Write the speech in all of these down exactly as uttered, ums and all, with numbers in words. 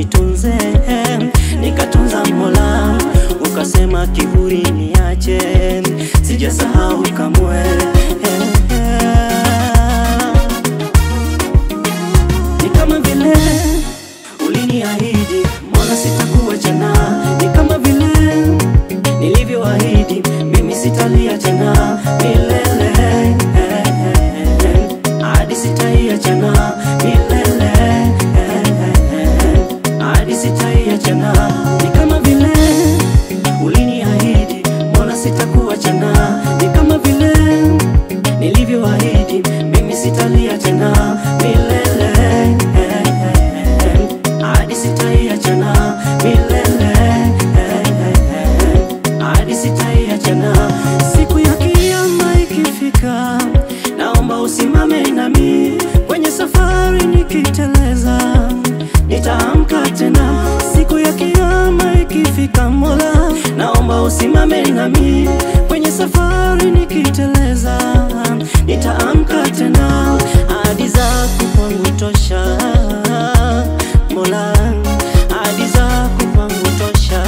nitunze, nikatunza Mola, ukasema kiburi niache, sijasahau kamwe. Ni kama vile uliniahidi Mola, sitakuwa tena. Ni kama vile nilivyoahidi, mimi sitalia tena milele, hadi sitaia tena milele, hadi sitaia tena. Ni kama vile uliniahidi Mola, sitakuwa tena. Ni kama vile nilivyoahidi, mimi sitalia tena milele, hadi sitaia tena milele, hadi sitaia tena. Siku ya kiyama ikifika, naomba usimame nami kwenye safari, nikiteleza nitaamka tena. Siku ya kiyama ikifika Mola, naomba usimame nami kwenye safari, nikiteleza nitaamka tena. Ahadi zako kwangu tosha Mola, ahadi zako kwangu tosha.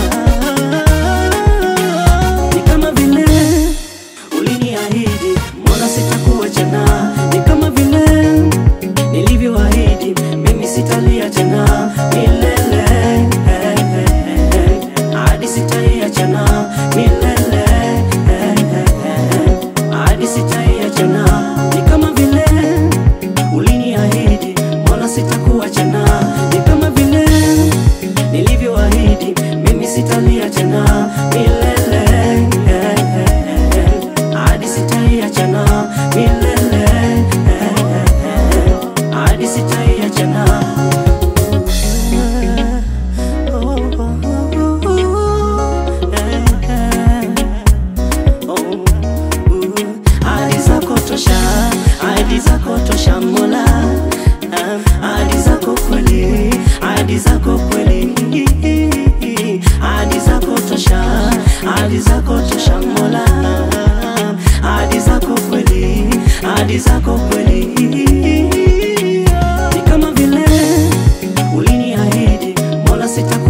Ni kama vile uliniahidi Mola, sitakuwa tena. Ni kama vile nilivyoahidi, mimi sitalia tena milele, hadi sitaia tena milele, hadi sitaia tena. Ni kama vile uliniahidi Mola, sitakuwa tena. Ni kama vile nilivyoahidi, mimi sitalia tena milele, hadi sitaia tena milele, hadi sitaia tena. Ahadi zako tosha, ahadi zako tosha Mola, ahadi zako kweli, ahadi zako kweli, ahadi zako tosha, ahadi zako tosha Mola, ahadi zako kweli, ahadi zako kweli. Ni kama vile uliniahidi Mola, sitakuwa